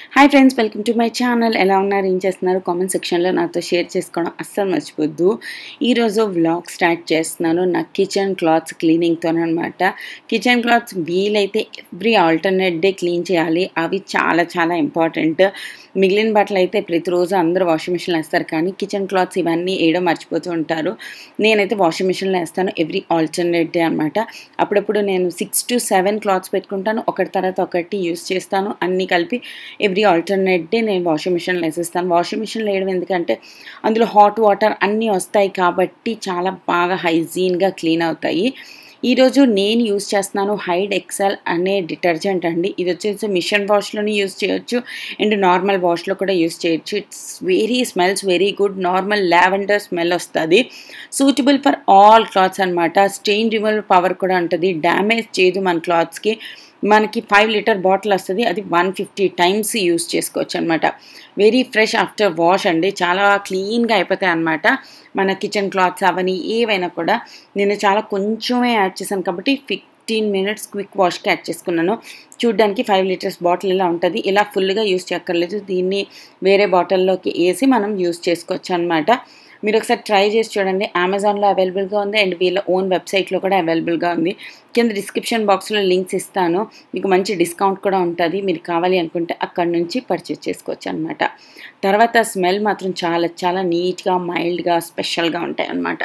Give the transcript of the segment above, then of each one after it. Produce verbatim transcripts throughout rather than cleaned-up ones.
Hi friends, welcome to my channel. ఎలా ఉన్నారు, ఏం చేస్తున్నారు కామెంట్ సెక్షన్లో నాతో షేర్ చేసుకోవడం అస్సలు మర్చిపోద్దు. ఈరోజు వ్లాగ్ స్టార్ట్ చేస్తున్నాను నా కిచెన్ క్లాత్స్ క్లీనింగ్తో అనమాట. కిచెన్ క్లాత్స్ వీలైతే ఎవ్రీ ఆల్టర్నేట్ డే క్లీన్ చేయాలి. అవి చాలా చాలా ఇంపార్టెంట్. మిగిలిన బట్టలు అయితే ప్రతిరోజు అందరూ వాషింగ్ మిషన్లో వేస్తారు, కానీ కిచెన్ క్లాత్స్ ఇవన్నీ వేయడం మర్చిపోతూ ఉంటారు. నేనైతే వాషింగ్ మిషన్లో వేస్తాను ఎవ్రీ ఆల్టర్నేట్ డే అనమాట. అప్పుడప్పుడు నేను సిక్స్ టు సెవెన్ క్లాత్స్ పెట్టుకుంటాను, ఒకటి తర్వాత ఒకటి యూస్ చేస్తాను. అన్నీ కలిపి ఎవ్రీ ఆల్టర్నేట్ డే నేను వాషింగ్ మిషన్లో వేసేస్తాను. వాషింగ్ మిషన్లో వేయడం ఎందుకంటే అందులో హాట్ వాటర్ అన్నీ వస్తాయి కాబట్టి చాలా బాగా హైజీన్గా క్లీన్ అవుతాయి. ఈరోజు నేను యూస్ చేస్తున్నాను హైడ్ ఎక్సెల్ అనే డిటర్జెంట్ అండి. ఇది వచ్చేసి మిషన్ వాష్లోని యూస్ చేయొచ్చు అండ్ నార్మల్ వాష్లో కూడా యూస్ చేయొచ్చు. It's very smells very good. Normal lavender smell వస్తుంది. సూటబుల్ ఫర్ ఆల్ క్లాత్స్ అనమాట. స్టెయిన్ రిమూవల్ పవర్ కూడా ఉంటుంది. డ్యామేజ్ చేయదు మన క్లాత్స్కి. మనకి ఫైవ్ లీటర్ బాటిల్ వస్తుంది, అది వన్ ఫిఫ్టీ టైమ్స్ యూస్ చేసుకోవచ్చు అనమాట. వెరీ ఫ్రెష్ ఆఫ్టర్ వాష్ అండి. చాలా క్లీన్గా అయిపోతాయి అనమాట మన కిచెన్ క్లాత్స్ అవన్నీ ఏవైనా కూడా. నేను చాలా కొంచెమే యాడ్ చేశాను కాబట్టి ఫిఫ్టీన్ మినిట్స్ క్విక్ వాష్కి యాడ్ చేసుకున్నాను. చూడ్డానికి ఫైవ్ లీటర్స్ బాటిల్ ఇలా ఉంటుంది. ఇలా ఫుల్గా యూస్ చేయక్కర్లేదు. దీన్ని వేరే బాటిల్లోకి వేసి మనం యూస్ చేసుకోవచ్చు అనమాట. మీరు ఒకసారి ట్రై చేసి చూడండి. అమెజాన్లో అవైలబుల్గా ఉంది అండ్ వీళ్ళ ఓన్ వెబ్సైట్లో కూడా అవైలబుల్గా ఉంది. కింద డిస్క్రిప్షన్ బాక్స్లో లింక్స్ ఇస్తాను. మీకు మంచి డిస్కౌంట్ కూడా ఉంటుంది. మీరు కావాలి అనుకుంటే అక్కడ నుంచి పర్చేస్ చేసుకోవచ్చు అనమాట. తర్వాత స్మెల్ మాత్రం చాలా చాలా నీట్గా మైల్డ్గా స్పెషల్గా ఉంటాయి అన్నమాట.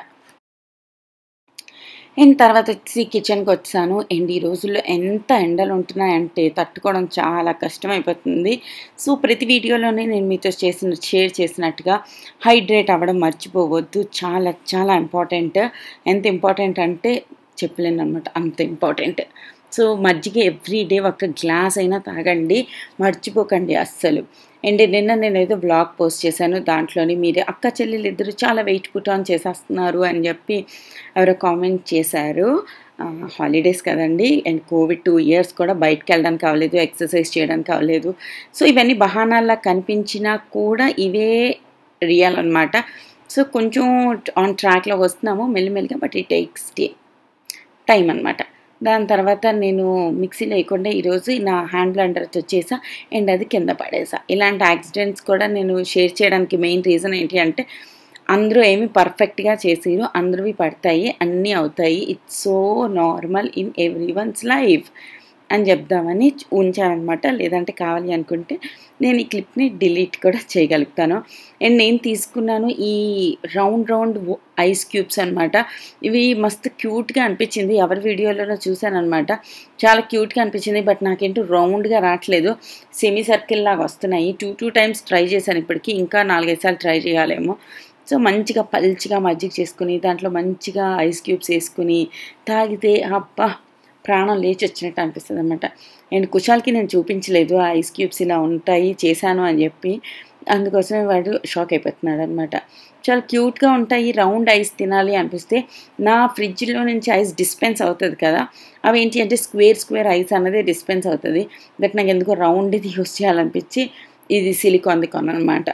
అండ్ తర్వాత వచ్చి కిచెన్కి వచ్చాను. అండ్ ఈ రోజుల్లో ఎంత ఎండలు ఉంటున్నాయంటే తట్టుకోవడం చాలా కష్టమైపోతుంది. సో ప్రతి వీడియోలోనే నేను మీతో చేసిన షేర్ చేసినట్టుగా హైడ్రేట్ అవ్వడం మర్చిపోవద్దు. చాలా చాలా ఇంపార్టెంట్. ఎంత ఇంపార్టెంట్ అంటే చెప్పలేను అనమాట, అంత ఇంపార్టెంట్. సో మజ్జిగ ఎవ్రీ డే ఒక గ్లాస్ అయినా తాగండి, మర్చిపోకండి అస్సలు. అండ్ నిన్న నేనైతే బ్లాగ్ పోస్ట్ చేశాను. దాంట్లోని మీరు అక్క చెల్లెలు ఇద్దరు చాలా వెయిట్ పుట్ ఆన్ చేసేస్తున్నారు అని చెప్పి ఎవరో కామెంట్ చేశారు. హాలిడేస్ కదండి అండ్ కోవిడ్ టూ ఇయర్స్ కూడా బయటకు వెళ్ళడానికి అవ్వలేదు, ఎక్సర్సైజ్ చేయడానికి అవ్వలేదు. సో ఇవన్నీ బహానాల్లా కనిపించినా కూడా ఇవే రియల్ అనమాట. సో కొంచెం ఆన్ ట్రాక్లో వస్తున్నాము మెల్లిమెల్లిగా, but it takes day time అనమాట. దాని తర్వాత నేను మిక్సీ లేకుండా ఈరోజు నా హ్యాండ్ బ్లెండర్తో చేసా అండ్ అది కింద పడేసా. ఇలాంటి యాక్సిడెంట్స్ కూడా నేను షేర్ చేయడానికి మెయిన్ రీజన్ ఏంటి అంటే అందరూ ఏమి పర్ఫెక్ట్గా చేసిరు, అందరివి పడతాయి, అన్నీ అవుతాయి. It's so normal in every one's life అని చెప్దామని ఉంచానమాట. లేదంటే కావాలి అనుకుంటే నేను ఈ క్లిప్ని డిలీట్ కూడా చేయగలుగుతాను. అండ్ నేను తీసుకున్నాను ఈ రౌండ్ రౌండ్ ఐస్ క్యూబ్స్ అనమాట. ఇవి మస్తు క్యూట్గా అనిపించింది. ఎవరి వీడియోలోనో చూశాను అనమాట. చాలా క్యూట్గా అనిపించింది. బట్ నాకేంటో రౌండ్గా రావట్లేదు, సెమీ సర్కిల్ లాగా వస్తున్నాయి. టూ టూ టైమ్స్ ట్రై చేశాను ఇప్పటికీ, ఇంకా నాలుగైదు సార్లు ట్రై చేయాలేమో. సో మంచిగా పల్చిగా మజ్జిగ చేసుకుని దాంట్లో మంచిగా ఐస్ క్యూబ్స్ వేసుకుని తాగితే అబ్బా ప్రాణం లేచి వచ్చినట్టు అనిపిస్తుంది అనమాట. అండ్ కుషాల్కి నేను చూపించలేదు ఆ ఐస్ క్యూబ్స్ ఇలా ఉంటాయి చేశాను అని చెప్పి, అందుకోసమే వాడు షాక్ అయిపోతున్నాడు అనమాట. చాలా క్యూట్గా ఉంటాయి. రౌండ్ ఐస్ తినాలి అనిపిస్తే నా ఫ్రిడ్జ్లో నుంచి ఐస్ డిస్పెన్స్ అవుతుంది కదా, అవి ఏంటి అంటే స్క్వేర్ స్క్వేర్ ఐస్ అన్నది డిస్పెన్స్ అవుతుంది. బట్ నాకు ఎందుకో రౌండ్ ఇది యూస్ చేయాలనిపించి ఇది సిలికాన్ది కొనమాట.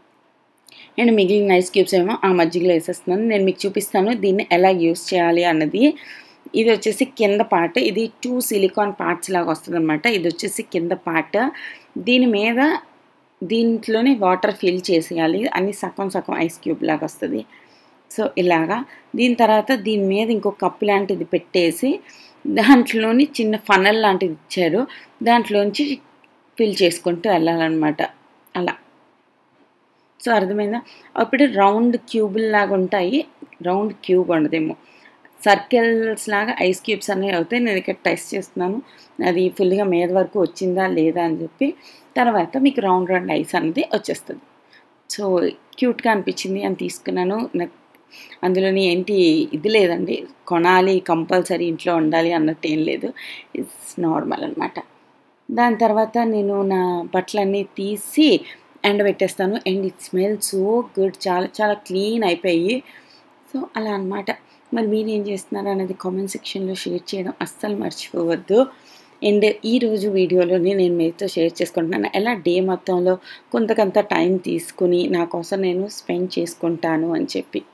అండ్ మిగిలిన ఐస్ క్యూబ్స్ ఏమో ఆ మజ్జిగలో వేసేస్తున్నాను. నేను మీకు చూపిస్తాను దీన్ని ఎలా యూస్ చేయాలి అన్నది. ఇది వచ్చేసి కింద పార్ట్, ఇది టూ సిలికాన్ పార్ట్స్ లాగా వస్తుంది అనమాట. ఇది వచ్చేసి కింద పార్ట్. దీని మీద దీంట్లోనే వాటర్ ఫిల్ చేసేయాలి. అన్ని సగం సగం ఐస్ క్యూబ్ లాగా వస్తుంది. సో ఇలాగా దీని తర్వాత దీని మీద ఇంకో కప్పు లాంటిది పెట్టేసి దాంట్లోని చిన్న ఫనల్ లాంటిది ఇచ్చారు, దాంట్లోంచి ఫిల్ చేసుకుంటూ వెళ్ళాలన్నమాట. అలా సో అర్థమైందా? అప్పుడు రౌండ్ క్యూబుల్ లాగా ఉంటాయి. రౌండ్ క్యూబ్ ఉండదేమో, సర్కిల్స్ లాగా ఐస్ క్యూబ్స్ అనేవి అవుతాయి. నేను ఇక్కడ టెస్ట్ చేస్తున్నాను అది ఫుల్గా మీద వరకు వచ్చిందా లేదా అని చెప్పి. తర్వాత మీకు రౌండ్ రౌండ్ ఐస్ అనేది వచ్చేస్తుంది. సో క్యూట్గా అనిపించింది అని తీసుకున్నాను. నాకు అందులోని ఏంటి ఇది లేదండి, కొనాలి కంపల్సరీ ఇంట్లో ఉండాలి అన్నట్టు ఏం లేదు, ఇట్స్ నార్మల్ అనమాట. దాని తర్వాత నేను నా బట్టలన్నీ తీసి ఎండబెట్టేస్తాను. And it smell so good, చాలా చాలా క్లీన్ అయిపోయి. సో అలా అనమాట. మరి మీరు ఏం చేస్తున్నారు అనేది కామెంట్ సెక్షన్లో షేర్ చేయడం అస్సలు మర్చిపోవద్దు. అండ్ ఈరోజు వీడియోలోని నేను మీతో షేర్ చేసుకుంటున్నాను ఎలా డే మొత్తంలో కొంత కొంత టైం తీసుకుని నా కోసం నేను స్పెండ్ చేసుకుంటాను అని చెప్పి.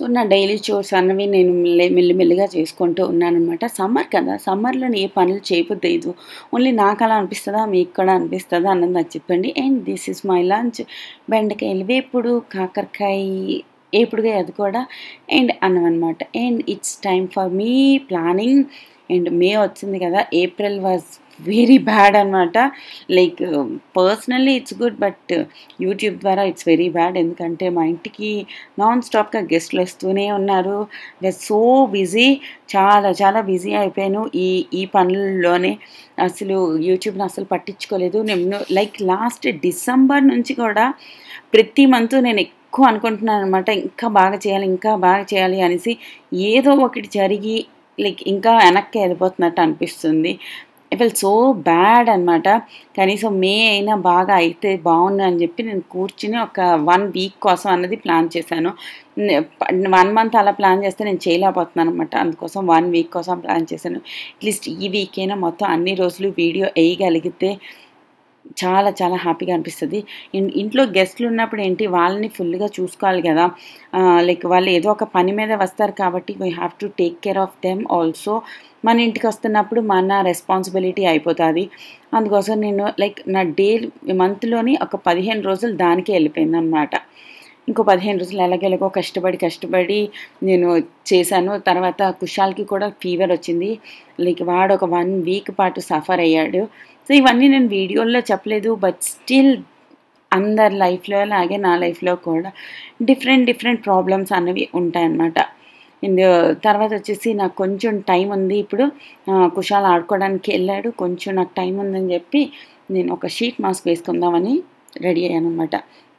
సో నా డైలీ చోర్స్ అన్నవి నేను మెల్లిమెల్లిగా చేసుకుంటూ ఉన్నానన్నమాట. సమ్మర్ కదా, సమ్మర్లో ఏ పనులు చేయబుద్దేయదు. ఓన్లీ నాకు అలా అనిపిస్తుందా, మీకు కూడా అనిపిస్తుందా అన్నది నాకు చెప్పండి. And this is my lunch. బెండకాయలు వేపుడు, కాకరకాయ ఏపుడుగా అది కూడా, అండ్ అన్నం అనమాట. And it's time for me planning. And May వచ్చింది కదా, ఏప్రిల్ వాజ్ వెరీ బ్యాడ్ అనమాట. Like personally it's good, but YouTube ద్వారా ఇట్స్ వెరీ బ్యాడ్. ఎందుకంటే మా ఇంటికి నాన్ స్టాప్గా గెస్ట్లు వస్తూనే ఉన్నారు. వి సో బిజీ, చాలా చాలా బిజీ అయిపోయాను ఈ ఈ పనుల్లోనే. అసలు యూట్యూబ్ని అసలు పట్టించుకోలేదు నేను. లైక్ లాస్ట్ డిసెంబర్ నుంచి కూడా ప్రతి మంత్ నేను ఎక్కువ అనుకుంటున్నాను అనమాట, ఇంకా బాగా చేయాలి ఇంకా బాగా చేయాలి అనేసి. ఏదో ఒకటి జరిగి లైక్ ఇంకా వెనక్కి వెళ్ళిపోతున్నట్టు అనిపిస్తుంది. ఐ ఫీల్ సో బ్యాడ్ అనమాట. కనీసం మే అయినా బాగా అయితే బాగుండు అని చెప్పి నేను కూర్చుని ఒక వన్ వీక్ కోసం అన్నది ప్లాన్ చేశాను. వన్ మంత్ అలా ప్లాన్ చేస్తే నేను చేయలేకపోతున్నాను అనమాట. అందుకోసం వన్ వీక్ కోసం ప్లాన్ చేశాను. అట్లీస్ట్ ఈ వీక్ అయినా మొత్తం అన్ని రోజులు వీడియో వేయగలిగితే చాలా చాలా హ్యాపీగా అనిపిస్తుంది. ఇంట్లో గెస్ట్లు ఉన్నప్పుడు ఏంటి, వాళ్ళని ఫుల్గా చూసుకోవాలి కదా. లైక్ వాళ్ళు ఏదో ఒక పని మీద వస్తారు కాబట్టి we have to take care of them also. మన ఇంటికి వస్తున్నప్పుడు మన రెస్పాన్సిబిలిటీ అయిపోతుంది. అందుకోసం నేను లైక్ నా డే మంత్లోని ఒక పదిహేను రోజులు దానికే వెళ్ళిపోయింది అనమాట. ఇంకో పదిహేను రోజులు ఎలాగెలాగో కష్టపడి కష్టపడి నేను చేశాను. తర్వాత కుషాల్కి కూడా ఫీవర్ వచ్చింది. లైక్ వాడు ఒక వన్ వీక్ పాటు సఫర్ అయ్యాడు. సో ఇవన్నీ నేను వీడియోల్లో చెప్పలేదు, బట్ స్టిల్ అందరి లైఫ్లో అలాగే నా లైఫ్లో కూడా డిఫరెంట్ డిఫరెంట్ ప్రాబ్లమ్స్ అనేవి ఉంటాయన్నమాట. అండ్ తర్వాత వచ్చేసి నాకు కొంచెం టైం ఉంది ఇప్పుడు. కుషాల్ ఆడుకోవడానికి వెళ్ళాడు, కొంచెం నాకు టైం ఉందని చెప్పి నేను ఒక షీట్ మాస్క్ వేసుకుందామని రెడీ అయ్యాను అనమాట.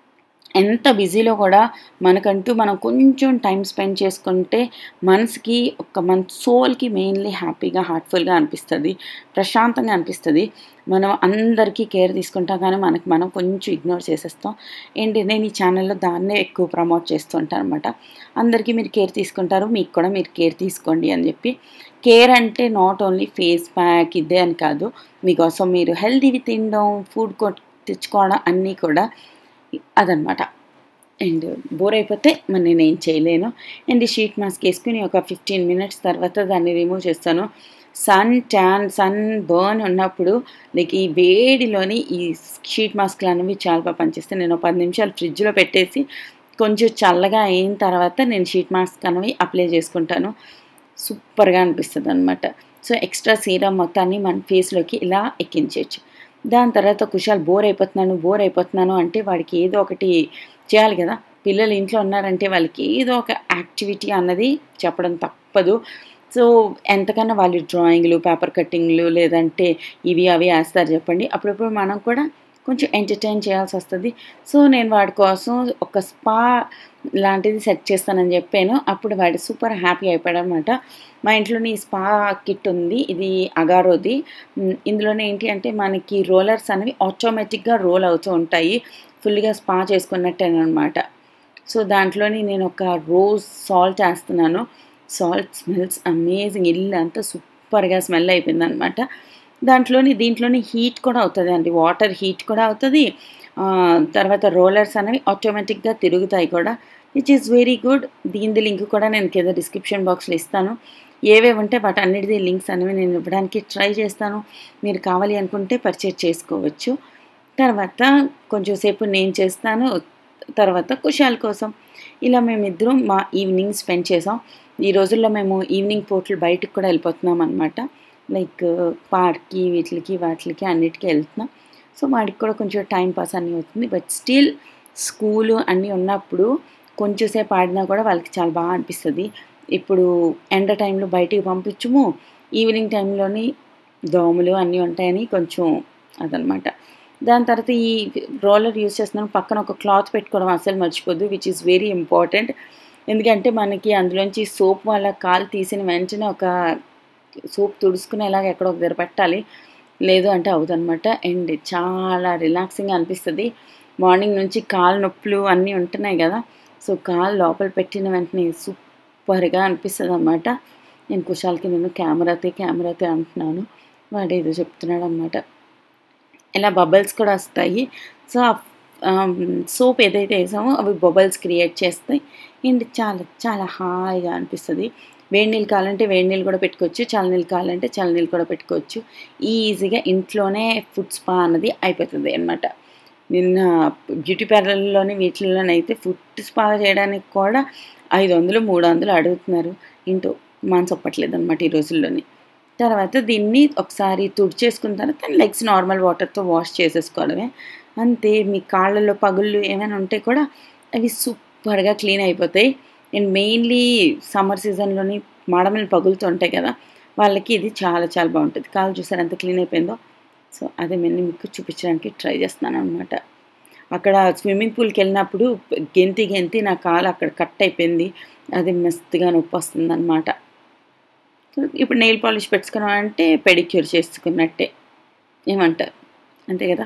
ఎంత బిజీలో కూడా మనకంటూ మనం కొంచెం టైం స్పెండ్ చేసుకుంటే మనసుకి, ఒక మన సోల్కి మెయిన్లీ హ్యాపీగా హార్ట్ఫుల్గా అనిపిస్తుంది, ప్రశాంతంగా అనిపిస్తుంది. మనం అందరికీ కేర్ తీసుకుంటాం కానీ మనకు మనం కొంచెం ఇగ్నోర్ చేసేస్తాం. ఏంటి, నేను ఈ ఛానల్లో దాన్నే ఎక్కువ ప్రమోట్ చేస్తూ ఉంటాను అనమాట. అందరికీ మీరు కేర్ తీసుకుంటారు, మీకు కూడా మీరు కేర్ తీసుకోండి అని చెప్పి. కేర్ అంటే నాట్ ఓన్లీ ఫేస్ ప్యాక్ ఇదే అని కాదు, మీకోసం మీరు హెల్తీవి తినడం, ఫుడ్ తెచ్చుకోవడం అన్నీ కూడా అదనమాట. అండ్ బోర్ అయిపోతే మరి నేను ఏం చేయలేను. అండ్ ఈ షీట్ మాస్క్ వేసుకుని ఒక ఫిఫ్టీన్ మినిట్స్ తర్వాత దాన్ని రిమూవ్ చేస్తాను. సన్ ట్యాన్ సన్ బర్న్ ఉన్నప్పుడు లైక్ ఈ వేడిలోని ఈ షీట్ మాస్క్లు అనేవి చాలా బాగా పనిచేస్తాయి. నేను పది నిమిషాలు ఫ్రిడ్జ్లో పెట్టేసి కొంచెం చల్లగా అయిన తర్వాత నేను షీట్ మాస్క్ అనేవి అప్లై చేసుకుంటాను. సూపర్గా అనిపిస్తుంది అనమాట. సో ఎక్స్ట్రా సీరం మొత్తాన్ని మన ఫేస్లోకి ఇలా ఎక్కించవచ్చు. దాని తర్వాత కుషాల్ బోర్ అయిపోతున్నాను బోర్ అయిపోతున్నాను అంటే వాడికి ఏదో ఒకటి చేయాలి కదా. పిల్లలు ఇంట్లో ఉన్నారంటే వాళ్ళకి ఏదో ఒక యాక్టివిటీ అన్నది చెప్పడం తప్పదు. సో ఎంతకన్నా వాళ్ళు డ్రాయింగ్లు, పేపర్ కట్టింగ్లు, లేదంటే ఇవి అవి వేస్తారు చెప్పండి. అప్పుడప్పుడు మనం కూడా కొంచెం ఎంటర్టైన్ చేయాల్సి వస్తుంది. సో నేను వాడి కోసం ఒక స్పా లాంటిది సెట్ చేస్తానని చెప్పాను. అప్పుడు వాడు సూపర్ హ్యాపీ అయిపోయాడు అనమాట. మా ఇంట్లోని స్పా కిట్ ఉంది, ఇది అగారోది. ఇందులోనే ఏంటి అంటే మనకి రోలర్స్ అనేవి ఆటోమేటిక్గా రోల్ అవుతూ ఉంటాయి, ఫుల్గా స్పా చేసుకున్నట్టేనమాట. సో దాంట్లోని నేను ఒక రోజ్ సాల్ట్ వేస్తున్నాను. సాల్ట్ స్మెల్స్ అమేజింగ్, ఇల్లు అంతా సూపర్గా స్మెల్ అయిపోయింది అనమాట. దాంట్లోని దీంట్లోని హీట్ కూడా అవుతుంది అండి, వాటర్ హీట్ కూడా అవుతుంది. తర్వాత రోలర్స్ అనేవి ఆటోమేటిక్గా తిరుగుతాయి కూడా, విచ్ ఈస్ వెరీ గుడ్. దీని లింక్ కూడా నేను కింద డిస్క్రిప్షన్ బాక్స్లో ఇస్తాను. ఏవేవి ఉంటే వాటి అన్నిటిది లింక్స్ అనేవి నేను ఇవ్వడానికి ట్రై చేస్తాను. మీరు కావాలి అనుకుంటే పర్చేజ్ చేసుకోవచ్చు. తర్వాత కొంచెం సేపు నేను చేస్తాను, తర్వాత కుషాల్ కోసం. ఇలా మేమిద్దరం మా ఈవినింగ్ స్పెండ్ చేసాం. ఈ రోజుల్లో మేము ఈవినింగ్ పూటలు బయటకు కూడా వెళ్ళిపోతున్నాం అనమాట. లైక్ పార్క్కి, వీటికి వాటికి అన్నిటికీ వెళ్తున్నాం. సో వాడికి కూడా కొంచెం టైం పాస్ అన్నీ అవుతుంది. బట్ స్టిల్ స్కూలు అన్నీ ఉన్నప్పుడు కొంచెం సేపు ఆడినా కూడా వాళ్ళకి చాలా బాగా అనిపిస్తుంది. ఇప్పుడు ఎండ టైంలో బయటికి పంపించము, ఈవినింగ్ టైంలోని దోమలు అన్నీ ఉంటాయని కొంచెం అదనమాట. దాని తర్వాత ఈ రోలర్ యూజ్ చేస్తున్నాను, పక్కన ఒక క్లాత్ పెట్టుకోవడం అసలు మర్చిపోద్దు, విచ్ ఈస్ వెరీ ఇంపార్టెంట్. ఎందుకంటే మనకి అందులోంచి సోప్ వల్ల కాలు తీసిన వెంటనే ఒక సోప్ తుడుచుకునేలాగా ఎక్కడో ఒక దగ్గర పెట్టాలి, లేదు అంటే అవుదనమాట. అండ్ చాలా రిలాక్సింగ్గా అనిపిస్తుంది. మార్నింగ్ నుంచి కాలు నొప్పులు అన్నీ ఉంటున్నాయి కదా, సో కాలు లోపల పెట్టిన వెంటనే సూపర్గా అనిపిస్తుంది అనమాట. నేను కుషాల్కి నేను కెమెరాతే కెమెరాతే అంటున్నాను, వాడు ఏదో చెప్తున్నాడు అనమాట. ఇలా బబుల్స్ కూడా వస్తాయి. సో సోప్ ఏదైతే వేసామో అవి బబుల్స్ క్రియేట్ చేస్తాయి అండ్ చాలా చాలా హాయిగా అనిపిస్తుంది. వేడి నీళ్ళు కావాలంటే వేడి నీళ్ళు కూడా పెట్టుకోవచ్చు, చల్లనీళ్ళు కావాలంటే చల్లనీళ్ళు కూడా పెట్టుకోవచ్చు. ఈజీగా ఇంట్లోనే ఫుడ్ స్పా అన్నది అయిపోతుంది అనమాట. నిన్న బ్యూటీ పార్లర్లోని వీటిల్లోనైతే ఫుడ్ స్పా చేయడానికి కూడా ఐదు వందలు మూడు వందలు అడుగుతున్నారు. ఇంటూ మనసొప్పట్లేదు అనమాట ఈ రోజుల్లోని. తర్వాత దీన్ని ఒకసారి తుడిచేసుకున్న తర్వాత లెగ్స్ నార్మల్ వాటర్తో వాష్ చేసేసుకోవడమే అంతే. మీ కాళ్ళలో పగుళ్ళు ఏమైనా ఉంటే కూడా అవి సూపర్గా క్లీన్ అయిపోతాయి. అండ్ మెయిన్లీ సమ్మర్ సీజన్లోని మాడమని పగులుతూ ఉంటాయి కదా, వాళ్ళకి ఇది చాలా చాలా బాగుంటుంది. కాళ్ళు చూసారు ఎంత క్లీన్ అయిపోయిందో. సో అదే నేను మీకు చూపించడానికి ట్రై చేస్తున్నాను అనమాట. అక్కడ స్విమ్మింగ్ పూల్కి వెళ్ళినప్పుడు గెంతి గెంతి నా కాలు అక్కడ కట్ అయిపోయింది, అది మస్తుగా నొప్పి వస్తుంది అనమాట. ఇప్పుడు నెయిల్ పాలిష్ పెట్టుకున్నాం అంటే పెడిక్యూర్ చేసుకున్నట్టే, ఏమంటారు? అంతే కదా.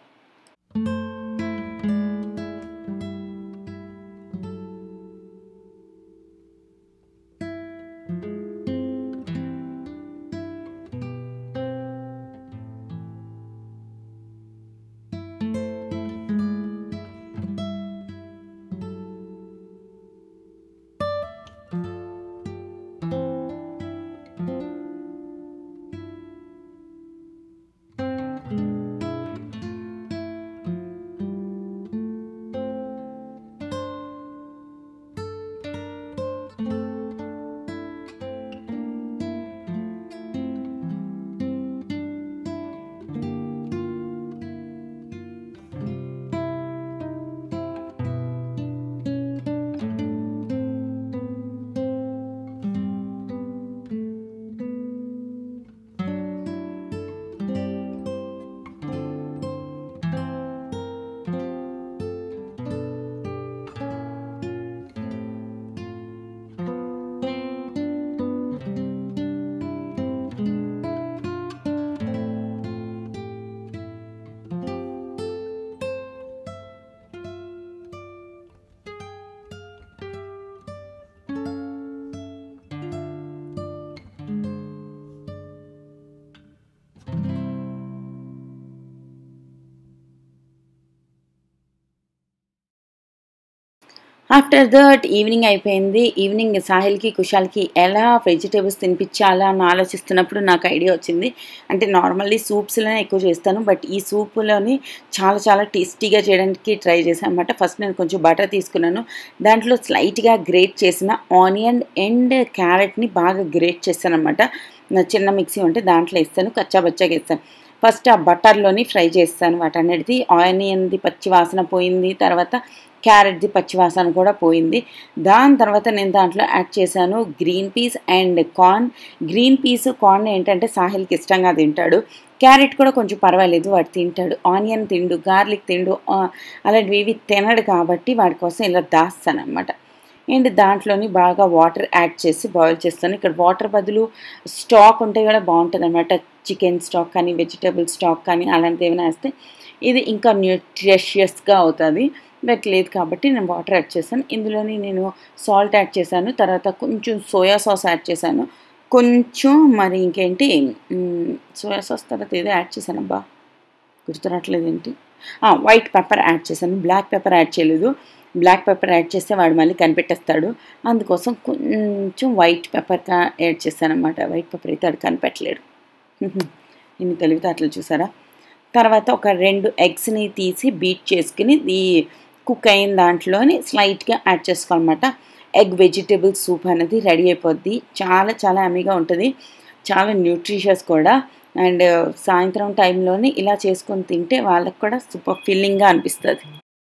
ఆఫ్టర్ దట్ ఈవినింగ్ అయిపోయింది. ఈవినింగ్ సాహిల్కి కుషాల్కి ఎలా వెజిటేబుల్స్ తినిపించాలా అని ఆలోచిస్తున్నప్పుడు నాకు ఐడియా వచ్చింది. అంటే నార్మల్లీ సూప్స్లోనే ఎక్కువ చేస్తాను, బట్ ఈ సూప్లోని చాలా చాలా టేస్టీగా చేయడానికి ట్రై చేశాను అనమాట. ఫస్ట్ నేను కొంచెం బటర్ తీసుకున్నాను, దాంట్లో స్లైట్గా గ్రేట్ చేసిన ఆనియన్ అండ్ క్యారెట్ని బాగా గ్రేట్ చేస్తాను అనమాట. చిన్న మిక్సీ ఉంటే దాంట్లో ఇస్తాను, కచ్చాబచ్చాగా ఇస్తాను. ఫస్ట్ ఆ బటర్లోని ఫ్రై చేస్తాను వాటన్నిటిది. ఆనియన్ది పచ్చి వాసన పోయింది, తర్వాత క్యారెట్ది పచ్చివాసన కూడా పోయింది. దాని తర్వాత నేను దాంట్లో యాడ్ చేశాను green peas and corn. Green peas corn ఏంటంటే సాహిల్కి ఇష్టంగా తింటాడు, క్యారెట్ కూడా కొంచెం పర్వాలేదు వాడు తింటాడు. ఆనియన్ తిండు, గార్లిక్ తిండు, అలాంటివి ఇవి తినడు కాబట్టి వాడి కోసం ఇలా దాస్తాను అనమాట. అండ్ దాంట్లోని బాగా వాటర్ యాడ్ చేసి బాయిల్ చేస్తాను. ఇక్కడ వాటర్ బదులు స్టాక్ ఉంటే కూడా బాగుంటుంది అనమాట. చికెన్ స్టాక్ కానీ వెజిటేబుల్ స్టాక్ కానీ అలాంటిది ఏమైనా వేస్తే ఇది ఇంకా న్యూట్రిషియస్గా అవుతుంది. బట్ లేదు కాబట్టి నేను వాటర్ యాడ్ చేశాను. ఇందులోని నేను సాల్ట్ యాడ్ చేశాను, తర్వాత కొంచెం సోయా సాస్ యాడ్ చేశాను, కొంచెం మరి ఇంకేంటి సోయా సాస్ తర్వాత ఏదో యాడ్ చేశాను, అబ్బా గుర్తునట్లేదు ఏంటి, వైట్ పెప్పర్ యాడ్ చేశాను. బ్లాక్ పెప్పర్ యాడ్ చేయలేదు, బ్లాక్ పెప్పర్ యాడ్ చేస్తే వాడు మళ్ళీ కనిపెట్టేస్తాడు, అందుకోసం కొంచెం వైట్ పెప్పర్ యాడ్ చేశాను అనమాట. వైట్ పెప్పర్ అయితే వాడు కనిపెట్టలేడు. ఇన్ని తెలివితేటలు చూసారా. తర్వాత ఒక రెండు ఎగ్స్ని తీసి బీట్ చేసుకుని ఈ కుక్ అయిన దాంట్లోని స్లైట్గా యాడ్ చేసుకోవాలన్నమాట. ఎగ్ వెజిటేబుల్ సూప్ అనేది రెడీ అయిపోద్ది. చాలా చాలా యమ్మీగా ఉంటుంది, చాలా న్యూట్రిషియస్ కూడా. అండ్ సాయంత్రం టైంలోని ఇలా చేసుకొని తింటే వాళ్ళకి కూడా సూపర్ ఫీలింగ్గా అనిపిస్తుంది.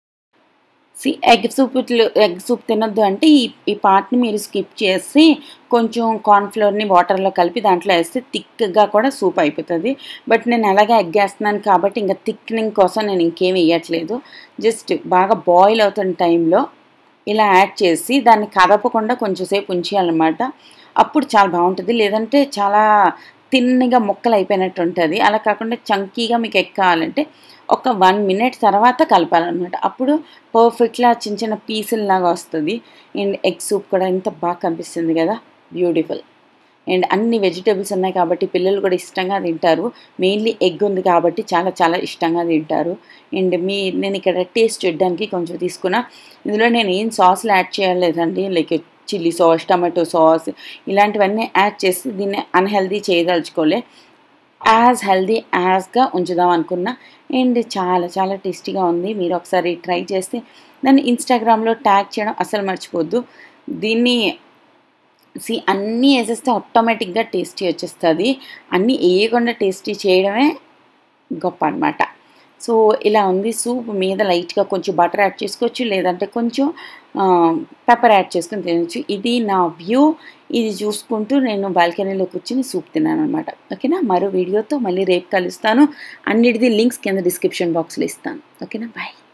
సి ఎగ్ సూప్ ఎగ్ సూప్ తినొద్దు అంటే ఈ ఈ పార్ట్ని మీరు స్కిప్ చేసి కొంచెం కార్న్ఫ్లోర్ని వాటర్లో కలిపి దాంట్లో వేస్తే థిక్గా కూడా సూప్ అయిపోతుంది. బట్ నేను అలాగే ఎగ్ వేస్తున్నాను కాబట్టి ఇంకా థిక్నింగ్ కోసం నేను ఇంకేం వేయట్లేదు. జస్ట్ బాగా బాయిల్ అవుతున్న టైంలో ఇలా యాడ్ చేసి దాన్ని కదపకుండా కొంచెంసేపు ఉంచేయాలన్నమాట. అప్పుడు చాలా బాగుంటుంది. లేదంటే చాలా తిన్నిగా ముక్కలు అయిపోయినట్టు ఉంటుంది. అలా కాకుండా చంకీగా మీకు ఎగ్ కావాలంటే ఒక వన్ మినిట్ తర్వాత కలపాలన్నమాట. అప్పుడు పర్ఫెక్ట్గా చిన్న చిన్న పీసుల్లాగా వస్తుంది. అండ్ ఎగ్ సూప్ కూడా ఎంత బాగా కనిపిస్తుంది కదా, బ్యూటిఫుల్. అండ్ అన్ని వెజిటేబుల్స్ ఉన్నాయి కాబట్టి పిల్లలు కూడా ఇష్టంగా తింటారు. మెయిన్లీ ఎగ్ ఉంది కాబట్టి చాలా చాలా ఇష్టంగా తింటారు. అండ్ మీ నేను ఇక్కడ టేస్ట్ చూడడానికి కొంచెం తీసుకున్నా. ఇందులో నేను ఏం సాస్లు యాడ్ చేయలేదండి. Like chilli sauce, tomato sauce ఇలాంటివన్నీ యాడ్ చేసి దీన్ని అన్హెల్దీ చేయదలుచుకోలే. యాజ్ హెల్దీ యాజ్గా ఉంచుదాం అనుకున్నా. అండ్ చాలా చాలా టేస్టీగా ఉంది. మీరు ఒకసారి ట్రై చేస్తే దాన్ని ఇన్స్టాగ్రామ్లో ట్యాగ్ చేయడం అసలు మర్చిపోద్దు. దీన్ని సి అన్నీ వేసేస్తే ఆటోమేటిక్గా టేస్టీ వచ్చేస్తుంది. అన్నీ వేయకుండా టేస్టీ చేయడమే గొప్ప అనమాట. సో ఇలా ఉంది. సూప్ మీద లైట్గా కొంచెం బటర్ యాడ్ చేసుకోవచ్చు, లేదంటే కొంచెం పెప్పర్ యాడ్ చేసుకొని తినచ్చు. ఇది నా వ్యూ. ఇది చూసుకుంటూ నేను బాల్కనీలో కూర్చొని సూప్ తిన్నాను అనమాట. ఓకేనా, మరో వీడియోతో మళ్ళీ రేపు కలుస్తాను. అన్నిటిది లింక్స్ కింద డిస్క్రిప్షన్ బాక్స్లో ఇస్తాను. ఓకేనా, బాయ్.